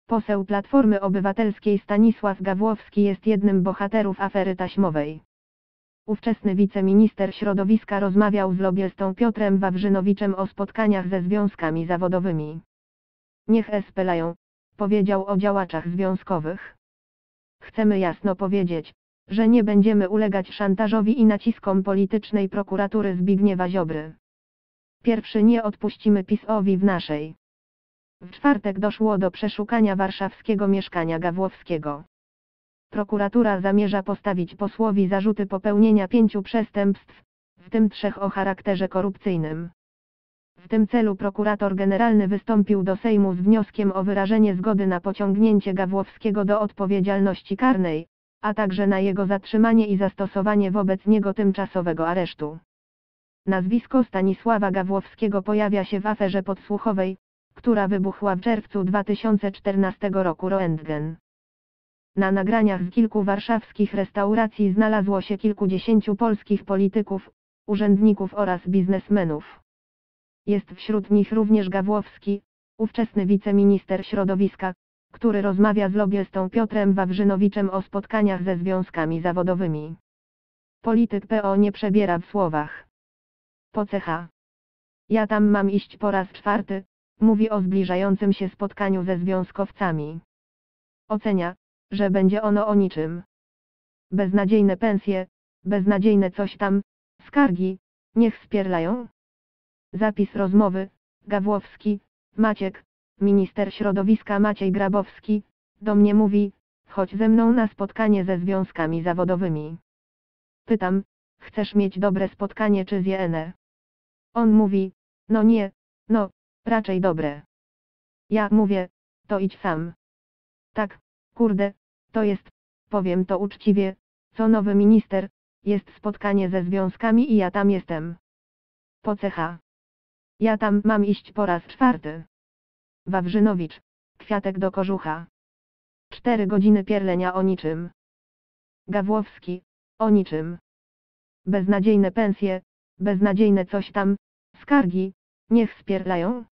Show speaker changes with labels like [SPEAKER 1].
[SPEAKER 1] Poseł Platformy Obywatelskiej Stanisław Gawłowski jest jednym bohaterów afery taśmowej. Ówczesny wiceminister środowiska rozmawiał z lobbystą Piotrem Wawrzynowiczem o spotkaniach ze związkami zawodowymi. Niech spelają, powiedział o działaczach związkowych. Chcemy jasno powiedzieć, że nie będziemy ulegać szantażowi i naciskom politycznej prokuratury Zbigniewa Ziobry. Pierwszy, nie odpuścimy PiS-owi w naszej. W czwartek doszło do przeszukania warszawskiego mieszkania Gawłowskiego. Prokuratura zamierza postawić posłowi zarzuty popełnienia 5 przestępstw, w tym 3 o charakterze korupcyjnym. W tym celu prokurator generalny wystąpił do Sejmu z wnioskiem o wyrażenie zgody na pociągnięcie Gawłowskiego do odpowiedzialności karnej, a także na jego zatrzymanie i zastosowanie wobec niego tymczasowego aresztu. Nazwisko Stanisława Gawłowskiego pojawia się w aferze podsłuchowej, która wybuchła w czerwcu 2014 roku. Röntgen. Na nagraniach z kilku warszawskich restauracji znalazło się kilkudziesięciu polskich polityków, urzędników oraz biznesmenów. Jest wśród nich również Gawłowski, ówczesny wiceminister środowiska, który rozmawia z lobbystą Piotrem Wawrzynowiczem o spotkaniach ze związkami zawodowymi. Polityk PO nie przebiera w słowach. Po CH. Ja tam mam iść po raz 4, mówi o zbliżającym się spotkaniu ze związkowcami. Ocenia, że będzie ono o niczym. Beznadziejne pensje, beznadziejne coś tam, skargi, niech spierlają. Zapis rozmowy, Gawłowski, Maciek, minister środowiska Maciej Grabowski, do mnie mówi, chodź ze mną na spotkanie ze związkami zawodowymi. Pytam, chcesz mieć dobre spotkanie czy zjene? On mówi, no nie, no, raczej dobre. Ja mówię, to idź sam. Tak, kurde, to jest, powiem to uczciwie, co nowy minister, jest spotkanie ze związkami i ja tam jestem. Po CH. Ja tam mam iść po raz 4. Wawrzynowicz, kwiatek do kożucha. 4 godziny pierlenia o niczym. Gawłowski, o niczym. Beznadziejne pensje, beznadziejne coś tam, skargi, niech spierlają.